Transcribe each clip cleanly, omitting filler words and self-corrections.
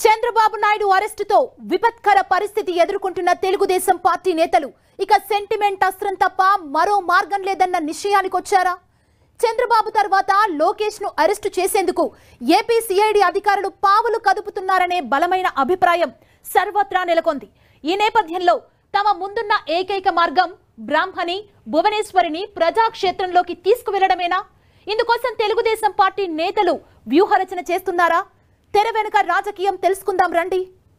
చంద్రబాబు నాయుడు అరెస్టుతో విపత్కర పరిస్థితి ఎదుర్కొంటున్న తెలుగుదేశం పార్టీ నేతలు ఇక సెంటిమెంట్ అస్త్రం తప్ప మరో మార్గం లేదన్న నిశ్చయానికి వచ్చారా? చంద్రబాబు తర్వాత లోకేష్ ను అరెస్టు చేసేందుకు ఏపీ సిఐడి అధికారులు పావులు కదుపుతున్నారనే బలమైన అభిప్రాయం సర్వత్రా నెలకొంది. ఈ నేపథ్యంలో తమ ముందున్న ఏకైక మార్గం బ్రాహ్మణి భువనేశ్వరిని ప్రజాక్షేత్రంలోకి తీసుకువెళ్లడమేనా? ఇందుకోసం తెలుగుదేశం పార్టీ నేతలు వ్యూహరచన చేస్తున్నారా? తెర వెనుక రాజకీయం తెలుసుకుందాం రండి.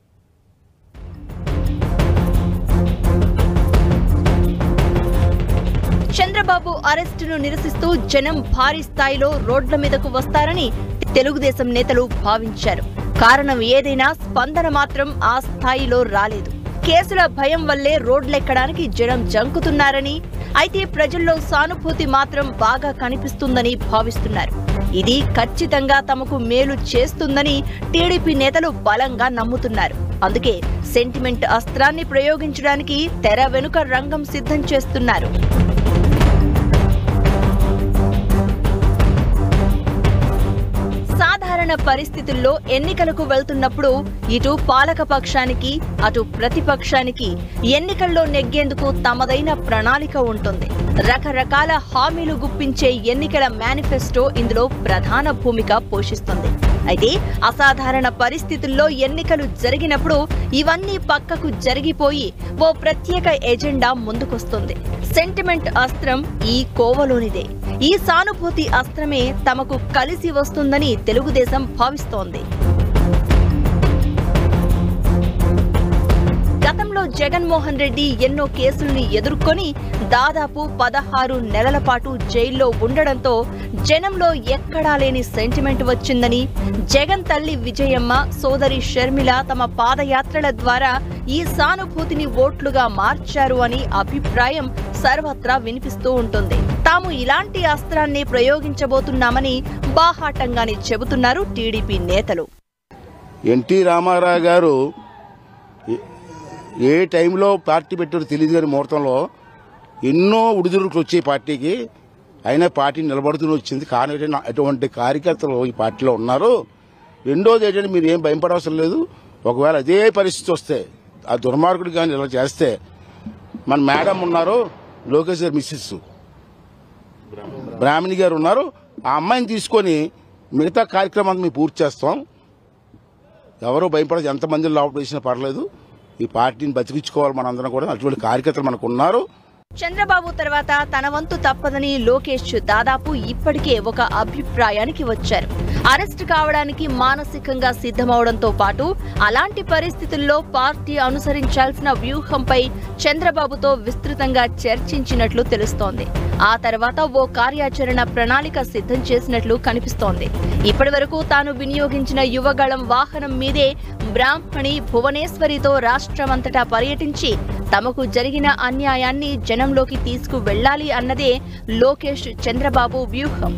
చంద్రబాబు అరెస్టును నిరసిస్తూ జనం భారీ స్థాయిలో రోడ్ల మీదకు వస్తారని తెలుగుదేశం నేతలు భావించారు. కారణం ఏదైనా స్పందన మాత్రం ఆ స్థాయిలో రాలేదు. కేసుల భయం వల్లే రోడ్లెక్కడానికి జనం జంకుతున్నారని, అయితే ప్రజల్లో సానుభూతి మాత్రం బాగా కనిపిస్తుందని భావిస్తున్నారు. ఇది ఖచ్చితంగా తమకు మేలు చేస్తుందని టీడీపీ నేతలు బలంగా నమ్ముతున్నారు. అందుకే సెంటిమెంట్ అస్త్రాన్ని ప్రయోగించడానికి తెర వెనుక రంగం సిద్ధం చేస్తున్నారు. సాధారణ పరిస్థితుల్లో ఎన్నికలకు వెళ్తున్నప్పుడు ఇటు పాలక పక్షానికి అటు ప్రతిపక్షానికి ఎన్నికల్లో నెగ్గేందుకు తమదైన ప్రణాళిక ఉంటుంది. రకరకాల హామీలు గుప్పించే ఎన్నికల మేనిఫెస్టో ఇందులో ప్రధాన భూమిక పోషిస్తుంది. అయితే అసాధారణ పరిస్థితుల్లో ఎన్నికలు జరిగినప్పుడు ఇవన్నీ పక్కకు జరిగిపోయి ఓ ప్రత్యేక ఎజెండా ముందుకొస్తుంది. సెంటిమెంట్ అస్త్రం ఈ కోవలోనిదే. ఈ సానుభూతి అస్త్రమే తమకు కలిసి వస్తుందని తెలుగుదేశం భావిస్తోంది. గతంలో జగన్మోహన్ రెడ్డి ఎన్నో కేసుల్ని ఎదుర్కొని దాదాపు 16 నెలల పాటు జైల్లో ఉండడంతో జనంలో ఎక్కడా లేని సెంటిమెంట్ వచ్చిందని, జగన్ తల్లి విజయమ్మ, సోదరి షర్మిల తమ పాదయాత్రల ద్వారా ఈ సానుభూతిని ఓట్లుగా మార్చారు అని అభిప్రాయం సర్వత్రా వినిపిస్తూ ఉంటుంది. తాము ఇలాంటి అస్త్రాన్ని ప్రయోగించబోతున్నామని బాహాటంగానే చెబుతున్నారు టీడీపీ నేతలు. ఎన్టీ రామారావు గారు ఏ టైంలో పార్టీ పెట్టారో తెలియదు కానీ ముహూర్తంలో ఎన్నో ఉడిదుడుకులు వచ్చాయి పార్టీకి. అయినా పార్టీ నిలబడుతూనే వచ్చింది. కానీ అటువంటి కార్యకర్తలు ఈ పార్టీలో ఉన్నారు. రెండోది ఏంటంటే మీరు ఏం భయపడవసరం లేదు. ఒకవేళ అదే పరిస్థితి వస్తే ఆ దుర్మార్గుడు కానీ ఇలా చేస్తే మన మేడం ఉన్నారు, లోకేష్ గారు మిస్సెస్ బ్రాహ్మణి గారు ఉన్నారు, ఆ అమ్మాయిని తీసుకొని మిగతా కార్యక్రమాన్ని మేము పూర్తి చేస్తాం. ఎవరో భయపడదు. ఎంతమంది లోపల వేసినా పర్లేదు. ఈ పార్టీని బతికించుకోవాలి మనందరం కూడా. అటువంటి కార్యకర్తలు మనకు ఉన్నారు. చంద్రబాబు తర్వాత తన వంతు తప్పదని లోకేష్ దాదాపు ఇప్పటికే ఒక అభిప్రాయానికి వచ్చారు. అరెస్ట్ కావడానికి మానసికంగా సిద్ధమవడంతో పాటు అలాంటి పరిస్థితుల్లో పార్టీ అనుసరించాల్సిన వ్యూహంపై చంద్రబాబుతో విస్తృతంగా చర్చించినట్లు తెలుస్తోంది. ఆ తర్వాత ఓ కార్యాచరణ ప్రణాళిక సిద్ధం చేసినట్లు కనిపిస్తోంది. ఇప్పటివరకు తాను వినియోగించిన యువగళం వాహనం మీదే బ్రాహ్మణి భువనేశ్వరితో రాష్ట్రమంతటా పర్యటించి తమకు జరిగిన అన్యాయాన్ని జనంలోకి తీసుకువెళ్లాలి అన్నదే లోకేష్ చంద్రబాబు వ్యూహం.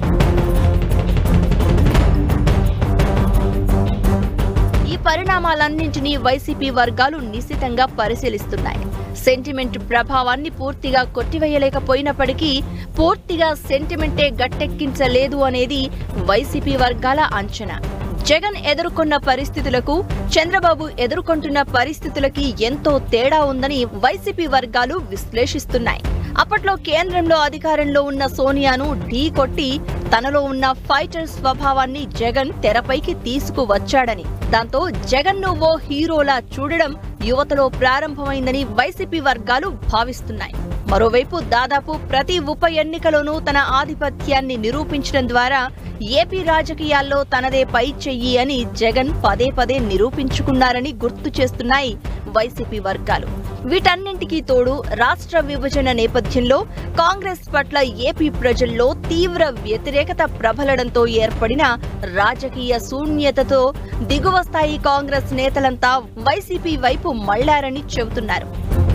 ఈ పరిణామాలన్నింటినీ వైసీపీ వర్గాలు నిశితంగా పరిశీలిస్తున్నాయి. సెంటిమెంట్ ప్రభావాన్ని పూర్తిగా కొట్టివేయలేకపోయినప్పటికీ పూర్తిగా సెంటిమెంటే గట్టెక్కించలేదు అనేది వైసీపీ వర్గాల అంచనా. జగన్ ఎదుర్కొన్న పరిస్థితులకు చంద్రబాబు ఎదుర్కొంటున్న పరిస్థితులకి ఎంతో తేడా ఉందని వైసీపీ వర్గాలు విశ్లేషిస్తున్నాయి. అప్పట్లో కేంద్రంలో అధికారంలో ఉన్న సోనియాను ఢీ కొట్టి తనలో ఉన్న ఫైటర్ స్వభావాన్ని జగన్ తెరపైకి తీసుకువచ్చాడని, దాంతో జగన్ ను ఓ హీరోలా చూడడం యువతలో ప్రారంభమైందని వైసీపీ వర్గాలు భావిస్తున్నాయి. మరోవైపు దాదాపు ప్రతి ఉప ఎన్నికలోనూ తన ఆధిపత్యాన్ని నిరూపించడం ద్వారా ఏపీ రాజకీయాల్లో తనదే పై చెయ్యి అని జగన్ పదే పదే నిరూపించుకున్నారని గుర్తు చేస్తున్నాయి వైసీపీ వర్గాలు. వీటన్నింటికీ తోడు రాష్ట్ర విభజన నేపథ్యంలో కాంగ్రెస్ పట్ల ఏపీ ప్రజల్లో తీవ్ర వ్యతిరేకత ప్రబలడంతో ఏర్పడిన రాజకీయ శూన్యతతో దిగువ స్థాయి కాంగ్రెస్ నేతలంతా వైసీపీ వైపు మళ్లారని చెబుతున్నారు.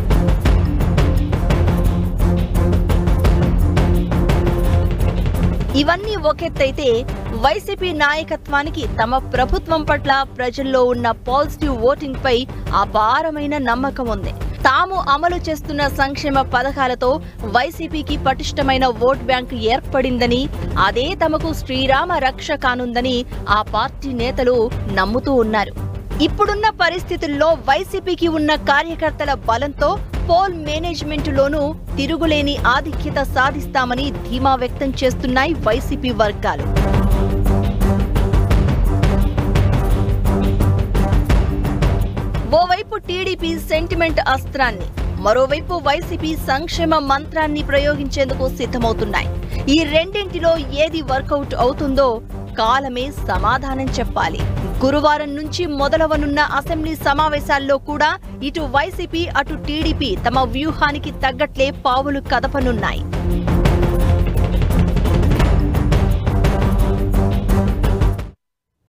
ఇవన్నీ ఒకెత్తైతే వైసీపీ నాయకత్వానికి తమ ప్రభుత్వం పట్ల ప్రజల్లో ఉన్న పాజిటివ్ ఓటింగ్ పై అపారమైన నమ్మకం ఉంది. తాము అమలు చేస్తున్న సంక్షేమ పథకాలతో వైసీపీకి పటిష్టమైన ఓట్ బ్యాంక్ ఏర్పడిందని, అదే తమకు శ్రీరామ రక్ష కానుందని ఆ పార్టీ నేతలు నమ్ముతూ ఉన్నారు. ఇప్పుడున్న పరిస్థితుల్లో వైసీపీకి ఉన్న కార్యకర్తల బలంతో పోల్ మేనేజ్మెంటులోనూ తిరుగులేని ఆధిక్యత సాధిస్తామని ధీమా వ్యక్తం చేస్తున్నాయి వైసీపీ వర్గాలు. ఓవైపు టీడీపీ సెంటిమెంట్ అస్త్రాన్ని, మరోవైపు వైసీపీ సంక్షేమ మంత్రాన్ని ప్రయోగించేందుకు సిద్ధమవుతున్నాయి. ఈ రెండింటిలో ఏది వర్కౌట్ అవుతుందో కాలమే సమాధానం చెప్పాలి. గురువారం నుంచి మొదలవనున్న అసెంబ్లీ సమావేశాల్లో కూడా ఇటు వైసీపీ అటు టీడీపీ తమ వ్యూహానికి తగ్గట్లే పావులు కదపనున్నాయి.